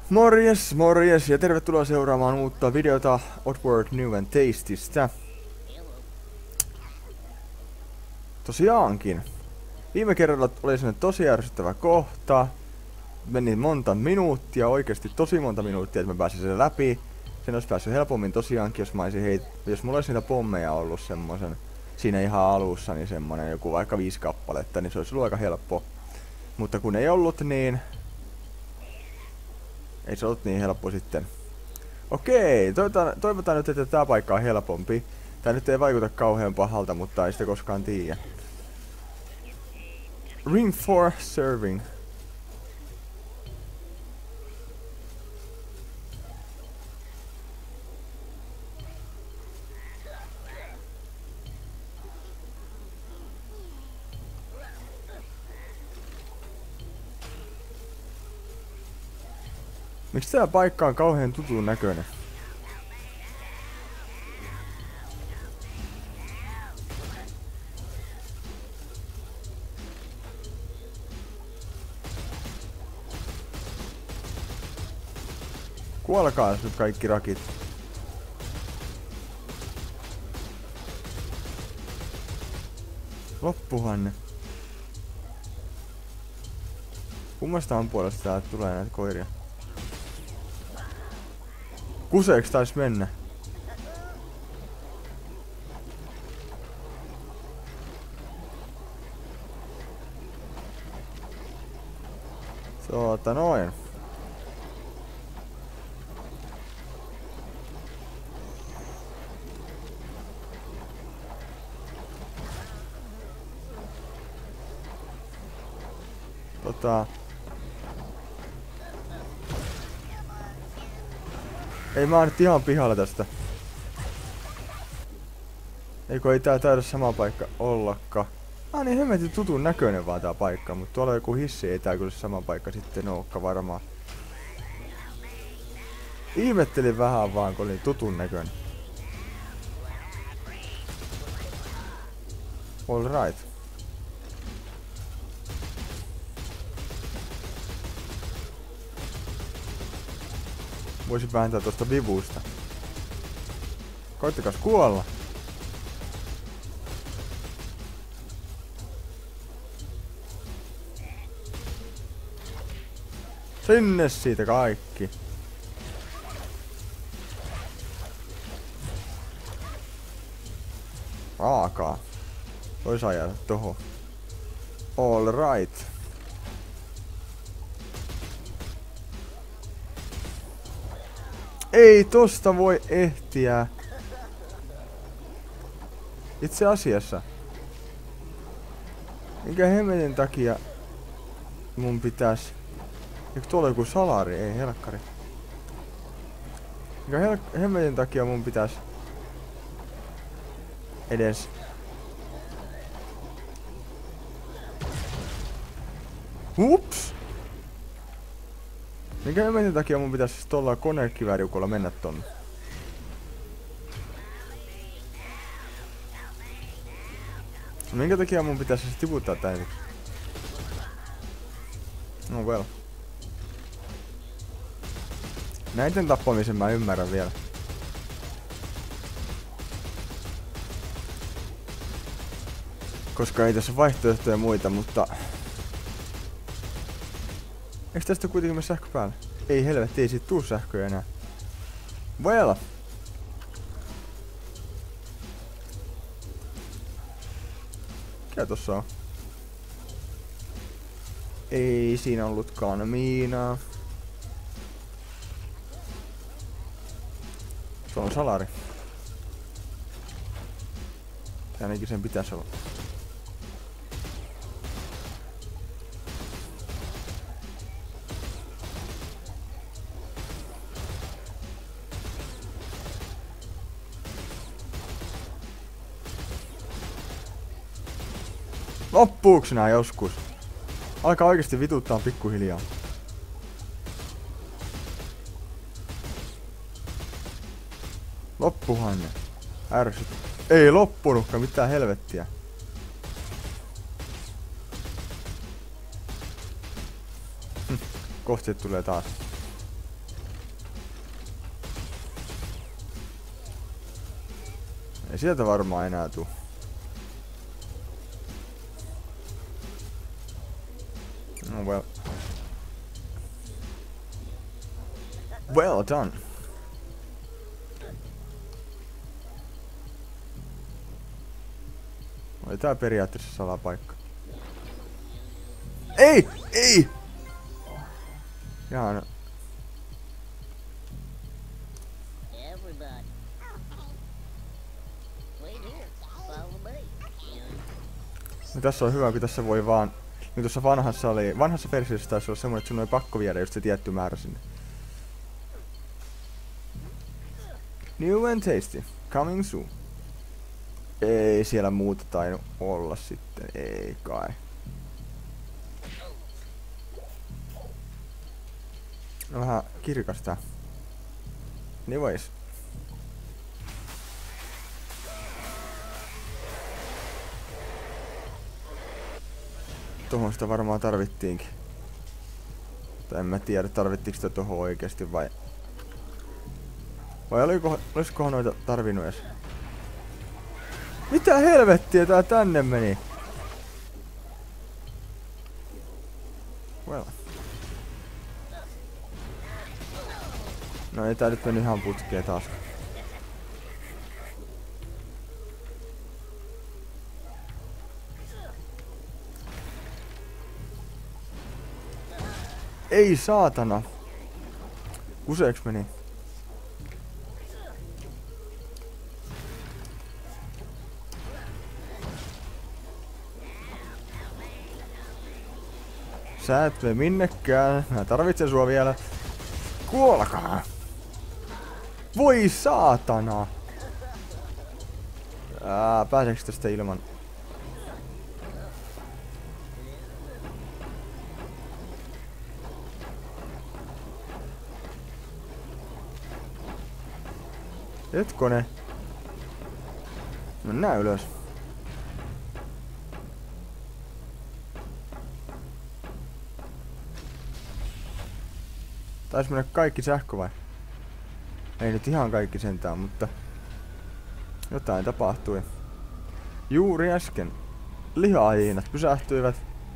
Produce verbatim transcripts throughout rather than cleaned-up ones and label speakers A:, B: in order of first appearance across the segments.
A: Morjes, morjes ja tervetuloa seuraamaan uutta videota Oddworld New and Tastystä. Tosiaankin. Viime kerralla oli sellainen tosi ärsyttävä kohta. Meni monta minuuttia, oikeasti tosi monta minuuttia, että mä pääsin sen läpi. Sen olisi päässyt helpommin tosiaankin, jos mä olisin heit... jos mulla olisi niitä pommeja ollut semmosen siinä ihan alussa, niin semmonen joku vaikka viisi kappaletta, niin se olisi ollut aika helppo. Mutta kun ei ollut, niin ei se ollut niin helppo sitten. Okei, toivotaan, toivotaan nyt, että tää paikka on helpompi. Tää nyt ei vaikuta kauhean pahalta, mutta ei sitä koskaan tiedä. Ring for serving. Miksi tää paikka on kauhean tutun näköinen? Kuolkaas nyt kaikki rakit. Loppuhan ne. Kummastaan puolesta täältä tulee näitä koiria? Kuseeks tais mennä? Tuota noin. Tota... Ei mä oon nyt ihan pihalla tästä. Eikö ei tää taida sama paikka ollakaan. Ah niin, hemmetin tutun näköinen vaan tää paikka, mutta tuolla on joku hissi, ei tää kyllä sama paikka sitten olekaan varmaan. Ihmettelin vähän vaan, kun oli tutun näköinen. All right. Voisin vähentää tosta vivusta. Koittakas kuolla. Sinne siitä kaikki. Raakaa. Vois ajaa tohon. All right. Ei tosta voi ehtiä. Itse asiassa. Minkä hemmetin takia mun pitäis... Eikö tuolla joku salari? Ei helkkari. Minkä hel hemmetin takia mun pitäis... Edes... Ups! Minkä hemmetin takia mun pitäis siis tuolla konekivääriukolla mennä tonne? Minkä takia mun pitäis siis tiputtaa tän? No well. Näiden tappamisen mä ymmärrän vielä. Koska ei tässä vaihtoehtoja muita, mutta... Eiks tästä kuitenkin mene sähkö päälle? Ei helvetti, ei siitä tuu sähköä enää. Well. Mikä tossa on? Ei siinä ollutkaan miinaa. Se on salari. Ainakin sen pitäisi olla. Loppuuks nää joskus? Alkaa oikeesti vituttaa pikkuhiljaa. Loppuhan ne. Ärsyt. Ei loppunutkaan, mitään helvettiä. Kohti tulee taas. Ei sieltä varmaan enää tuu. Oh well. Well done. Oli tää periaatteessa salapaikka. Ei! Ei! Jaa, no tässä on hyvä, kun tässä voi vaan... Niin tuossa vanhassa oli... Vanhassa versiossa taisi olla semmonen, että sun oli pakko viedä just se tietty määrä sinne. New and tasty. Coming soon. Ei siellä muuta tainnut olla sitten. Ei kai. No vähän kirkastaa. Anyways. Tuohon sitä varmaan tarvittiinkin. Tai en mä tiedä, tarvittiinko sitä tuohon oikeesti vai... Vai oliko, olisikohan noita tarvinnut edes? Mitä helvettiä tää tänne meni? Well. No ei tää nyt meni ihan putkeen taas. Ei saatana. Kuseeks meni? Sä et mene minnekään. Mä tarvitsen sua vielä. Kuolkaa! Voi saatana! Ää, pääseekö tästä ilman? Hetkone. Mennään ylös. Taisi mennä kaikki sähkö vai? Ei nyt ihan kaikki sentään, mutta jotain tapahtui. Juuri äsken liha-hiinat pysähtyivät.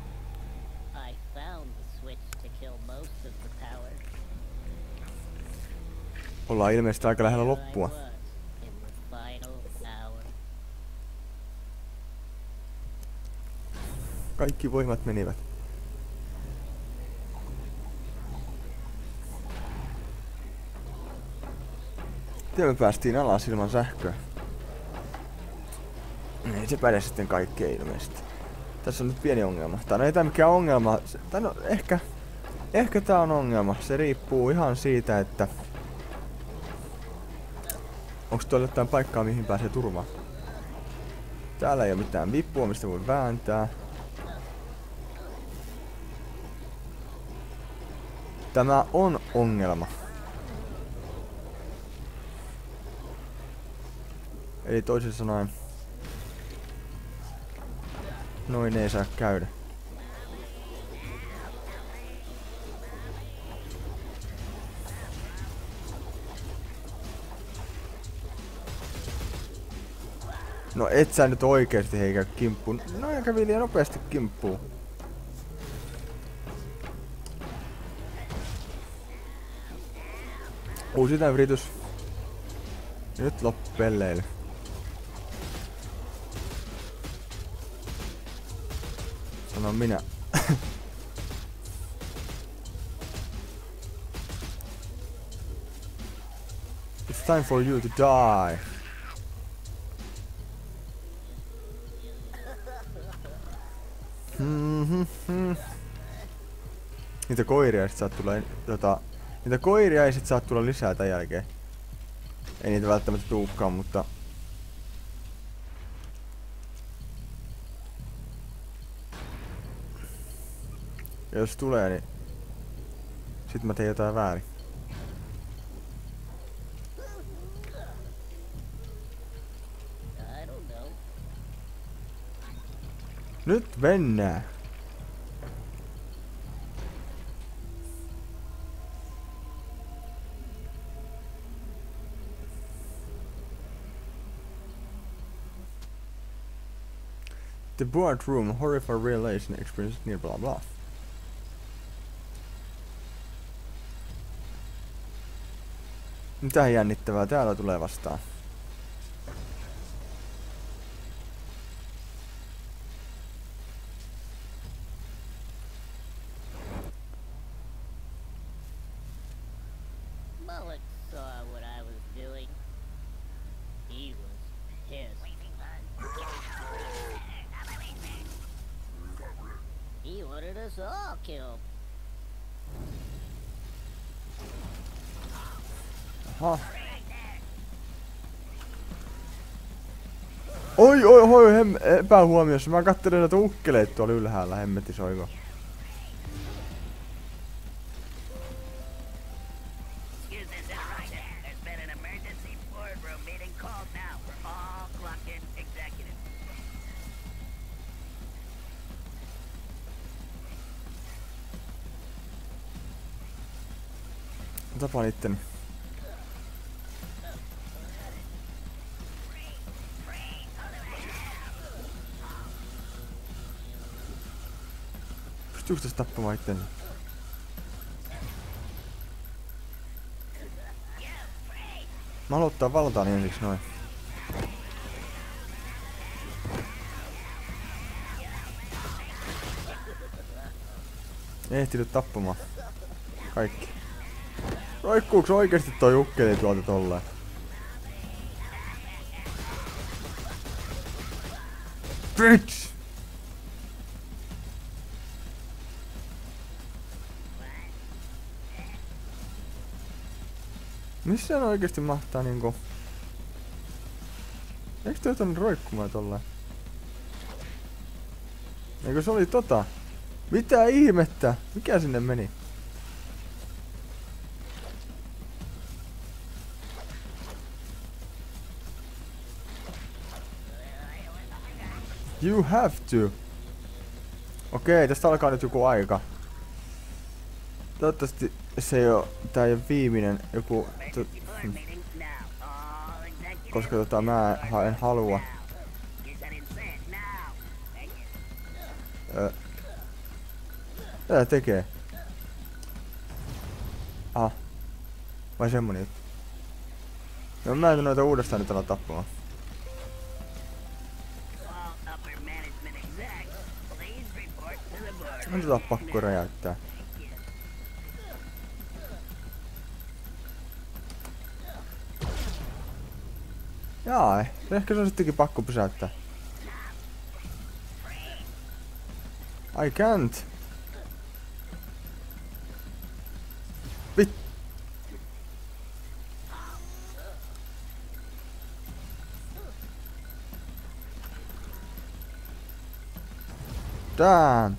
A: Ollaan ilmeisesti aika lähellä loppua. Kaikki voimat menivät. Miten me päästiin alas ilman sähköä? Ei se päde sitten kaikkeen ilmeisesti. Tässä on nyt pieni ongelma. Tai no ei tää mikään ongelma. Tai no ehkä... Ehkä tää on ongelma. Se riippuu ihan siitä, että... Onks tuolla jotain paikkaa mihin pääsee turvaan? Täällä ei oo mitään vippua mistä voi vääntää. Tämä on ongelma. Eli toisin sanoen... Noin ei saa käydä. No et sä nyt oikeesti heikä kimppuun. No ja kävi liian nopeasti kimppuun. Uusi tää yritys. Nyt loppu pelleily. Sanon minä. It's time for you to die. Mm-hmm. Niitä koiria ei sit saa tulla, tota, niitä koiria ei sit saa tulla lisää tän jälkeen. Ei niitä välttämättä tuukaan, mutta... Ja jos tulee, niin... Sit mä teen jotain väärin. Nyt mennään! The boardroom, horrified revelation experience near blah blah. Mitä jännittävää täällä tulee vastaan?
B: Mullet saw what I was doing. He was pissed. He wanted us all killed.
A: Aha. Oi oi oi hem epähuomiossa. Mä katselin näitä ukkeleita tuolla ylhäällä, hemmetti soiko. Tapaan itteni. Pystyykö tässä tappamaan itteni? Mä haluan ottaa valtaan ensiksi noin. Ei ehtinyt tappamaan. Kaikki. Roikkuuks oikeesti toi ukkeli tuolta tolleen? Bitch! Missä ne oikeesti mahtaa niinku... Eiks toi tonne roikkumaan tolleen? Eikö se oli tota? Mitä ihmettä? Mikä sinne meni? You have to. Okei, tästä alkaa nyt joku aika. Toivottavasti se ei oo, tää ei oo viimeinen joku... Hmm. Koska tota mä en halua. Öö. Mitä tekee? Ah. Vai semmonen juttu? No mä en tuu noita uudestaan nyt ala tappamaan. On tätä pakko räjäyttää. Jaa, ehkä se on sittenkin pakko pysäyttää. I can't. Vit. Damn.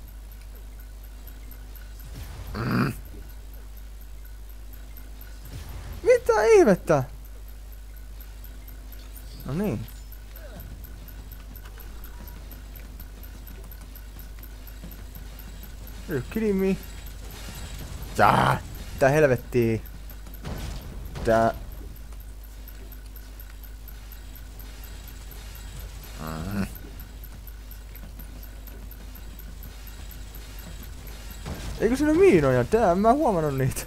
A: Mm. Mitä ihmettä? No niin. Are you kidding me? Tää! Mitä helvettiä? Tää... Mm. Eikö siinä miinoja? Tää, mä en huomannut niitä.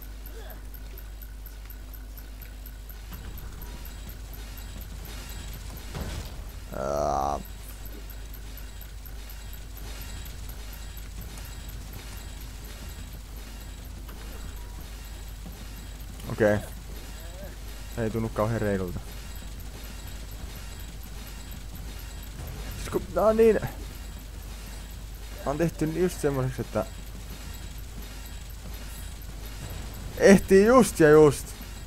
A: Uh. Okei. Okay. Ei tunnu kauhean reilulta. Siis kun tää on niin... On tehty just semmoiseksi, että... Ehtii just ja just.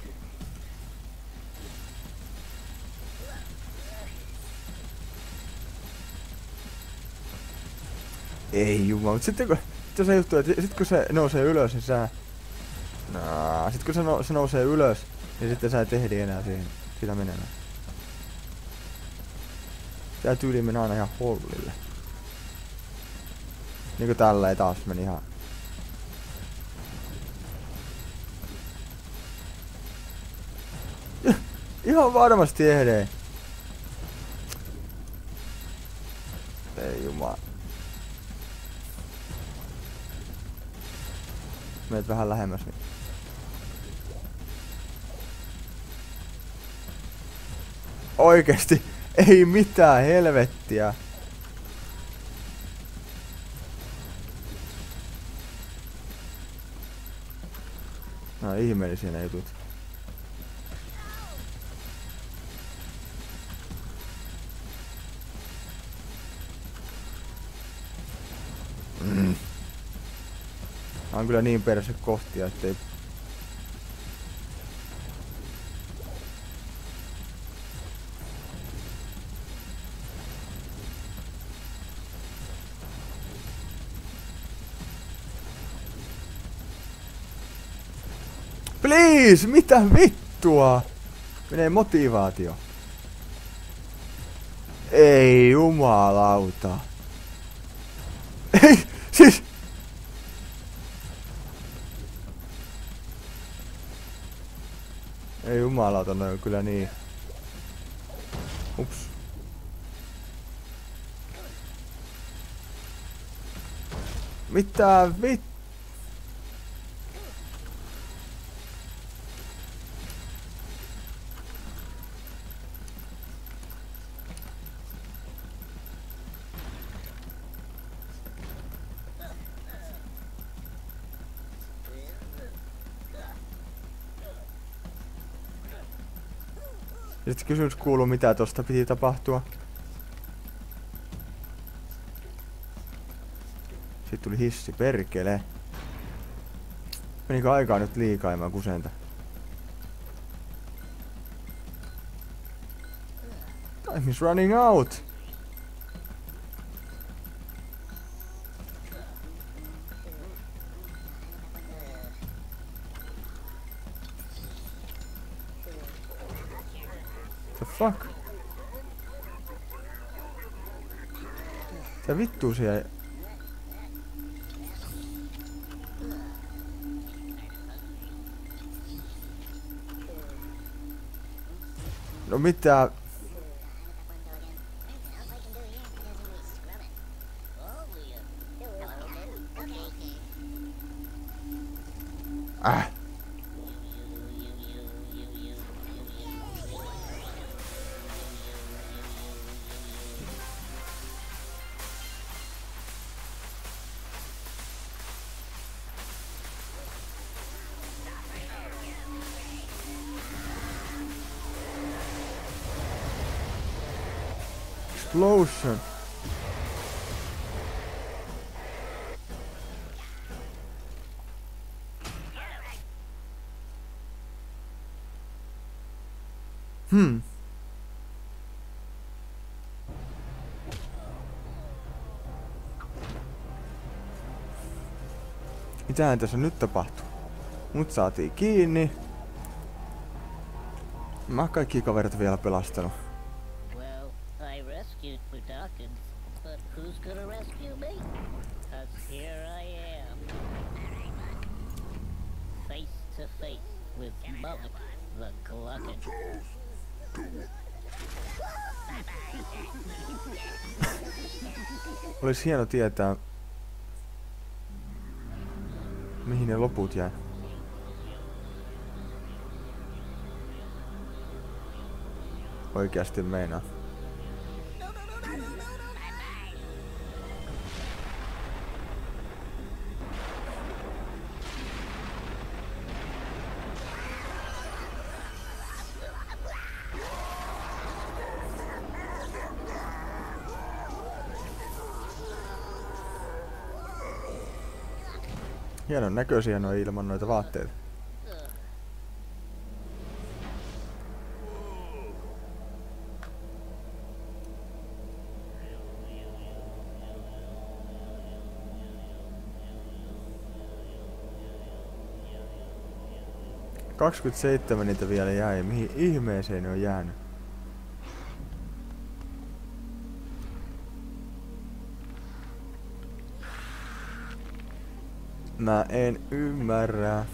A: Ei jumala, mut sitten kun... Sitten se juttu, että sit kun se nousee ylös, niin sä... Naa, sit kun se, no, se nousee ylös, niin sitten sä et ehdi enää siihen. Sitä menemään. Tää tyyli meni aina ihan hollille. Niinku tälleen taas meni ihan... Ihan varmasti ehdee. Meet vähän lähemmäs. Niin. Oikeesti, ei mitään helvettiä. No ihmeellisiä ne jutut. Mm. On kyllä niin perässä kohtia, ettei... Please! Mitä vittua? Menee motivaatio. Ei jumalauta. Ei! Siis... Ei jumalauta, no on kyllä niin. Ups. Mitä vittua? Sitten kysymys kuuluu, mitä tosta piti tapahtua. Sitten tuli hissi, perkele. Menikö aikaa nyt liikaa ilman kusenta? Time is running out! The fuck? Mitä vittuu siellä? No mitä? Äh. Explosion. Hmm. Mitähän tässä nyt tapahtuu? Mut saatiin kiinni. Mä oon kaikki kaverit vielä pelastanut.
B: Well, I rescued Budakins, but who's gonna rescue me? 'Cause here I am. Face to face with Mullet the Glutton.
A: Olis hieno tietää, mihin ne loput jäi. Oikeasti meinaa. Hienon näköisiä noin ilman noita vaatteita. kaksikymmentäseitsemän niitä vielä jäi. Mihin ihmeeseen ne on jäänyt? Mä en ymmärrä.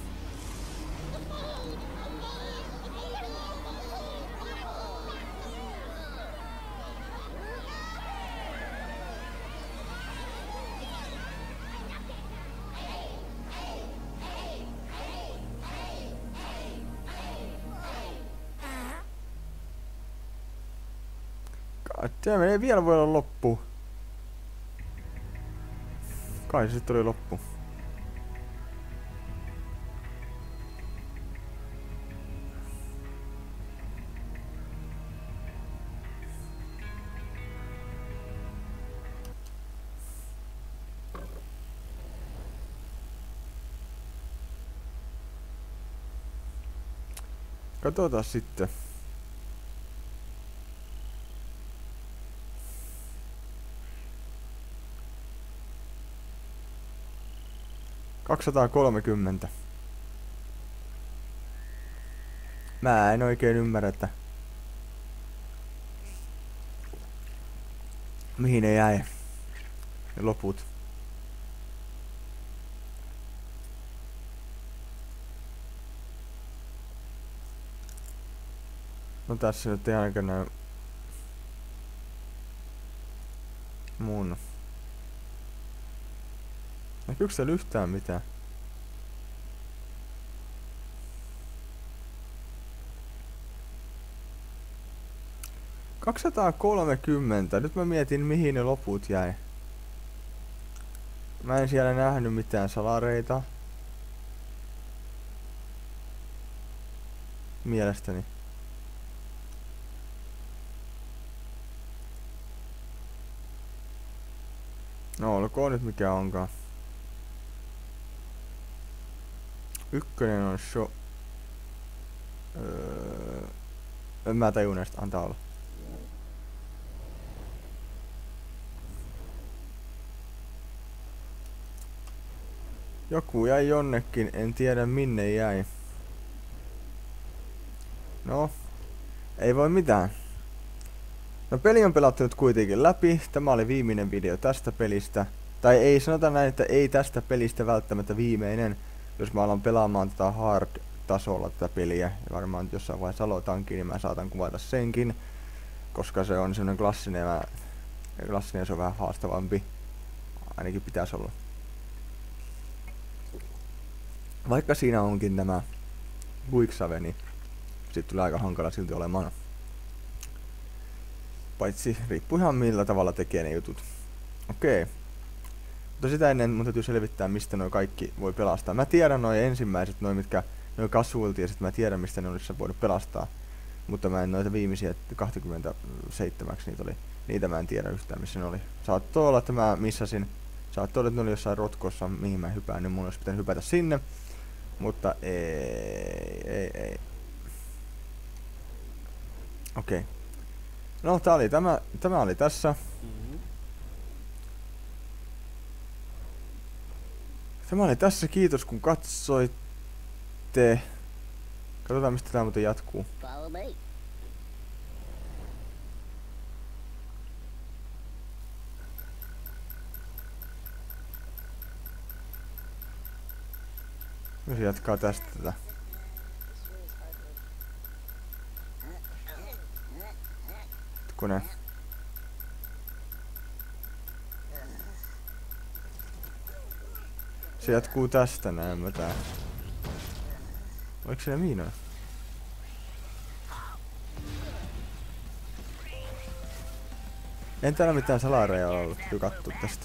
A: Tämä menee vielä voi olla loppu. Kai se sitten oli loppu. Katsotaan sitten. kaksisataakolmekymmentä. Mä en oikein ymmärrä, että mihin ne jäi ne loput. No tässä nyt ei ainakaan näy mun. Näkyykö täällä yhtään mitään? kaksisataakolmekymmentä. Nyt mä mietin mihin ne loput jäi. Mä en siellä nähnyt mitään salareita. Mielestäni. No olkoon nyt mikä onkaan. Ykkönen on show. Öö, en mä tajun näistä, antaa olla. Joku jäi jonnekin, en tiedä minne jäi. No, ei voi mitään. No peli on pelattu nyt kuitenkin läpi. Tämä oli viimeinen video tästä pelistä. Tai ei sanota näin, että ei tästä pelistä välttämättä viimeinen. Jos mä alan pelaamaan tätä hard-tasolla tätä peliä. Ja varmaan jossain vaiheessa aloitankin, niin mä saatan kuvata senkin. Koska se on semmonen klassinen ja klassinen se on vähän haastavampi. Ainakin pitäisi olla. Vaikka siinä onkin tämä Quicksave, niin sit tulee aika hankala silti olemaan. Paitsi riippuu ihan millä tavalla tekee ne jutut. Okei. Mutta sitä ennen mun täytyy selvittää mistä noi kaikki voi pelastaa. Mä tiedän noi ensimmäiset, noi mitkä noi casualty ja sit mä tiedän mistä ne olisi voinut pelastaa. Mutta mä en noita viimeisiä kaksikymmentäseitsemän niitä oli. Niitä mä en tiedä yhtään missä ne oli. Saattoi olla että mä missasin. Saattoi olla että ne oli jossain rotkossa mihin mä hypään, niin mun olisi pitänyt hypätä sinne. Mutta ei, ei, ei. Okei. Okay. No tää oli tämä, tämä oli tässä. Mm-hmm. Tämä oli tässä, kiitos kun katsoitte. Katsotaan mistä tää muuten jatkuu. Se jatkaa tästä tätä. Kone. Se jatkuu tästä näin mä tää. Oliko siellä miinoja? En täällä mitään salareja ollut kattu tästä.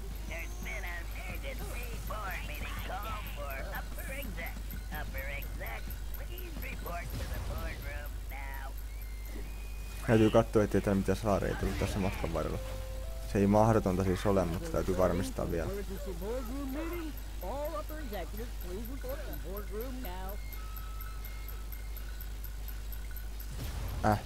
A: Täytyy katsoa, ettei täällä mitään salareja tullut tässä matkan varrella. Se ei mahdotonta siis ole, mutta täytyy varmistaa vielä. Äh.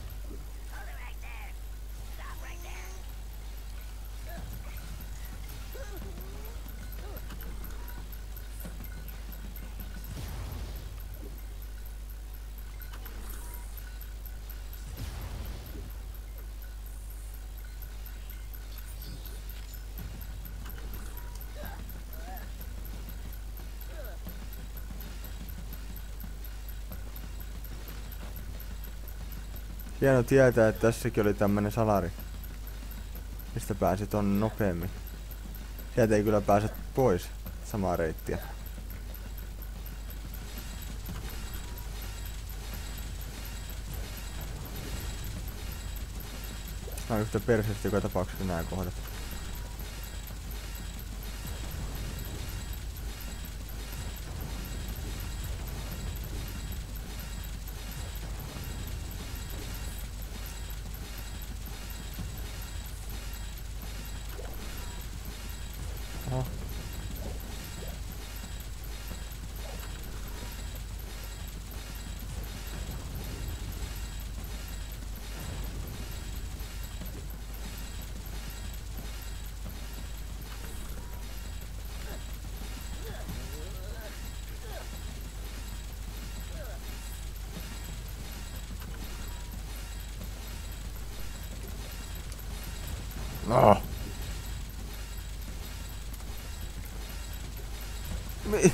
A: Hieno tietää, että tässäkin oli tämmönen salari. Mistä pääsit on nopeammin. Sieltä ei kyllä pääse pois samaa reittiä. Mä oon yhtä perseestä joka tapauksessa nää kohdat. Oho. No. Mi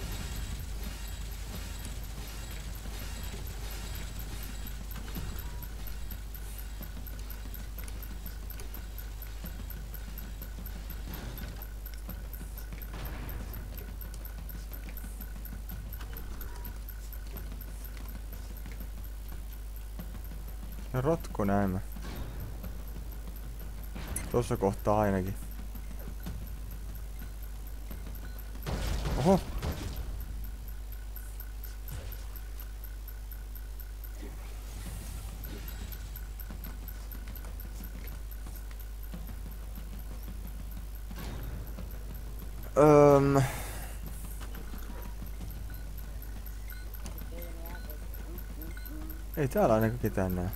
A: Rotko näemmä. Tossa kohtaa ainakin. Oho. Öm. Ei täällä ainakaan ketään näe.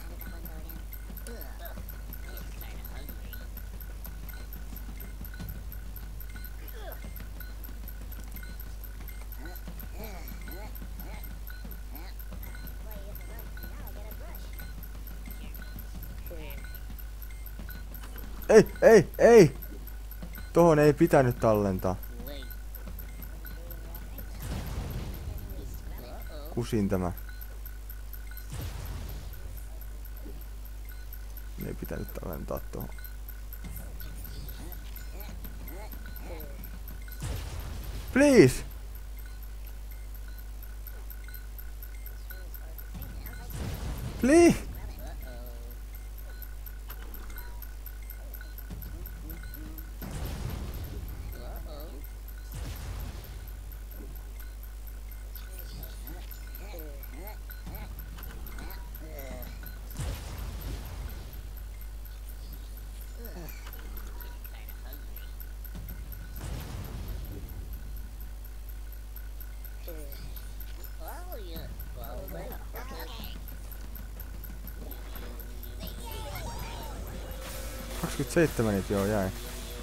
A: Ei, ei, ei! Tohon ei pitänyt tallentaa. Kusin tämä. Ei pitänyt tallentaa tohon. Please! Please! kaksikymmentäseitsemän niitä joo jäi.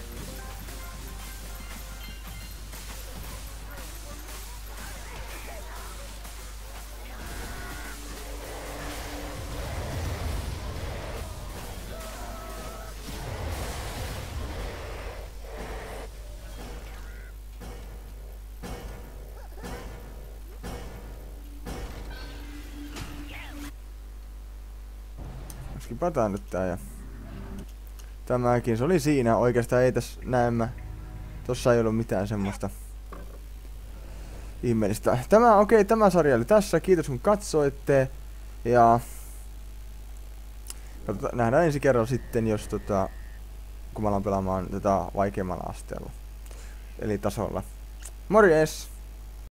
A: Olisikin pataa nyt tää ja... Tämäkin, se oli siinä. Oikeastaan ei tässä näemmä. Tossa ei ollut mitään semmoista ihmeellistä. Tämä, okei, okay, tämä sarja oli tässä. Kiitos kun katsoitte. Ja... nähdään ensi kerralla sitten, jos tota... kun mä alan pelaamaan tätä vaikeammalla asteella. Eli tasolla. Morjes!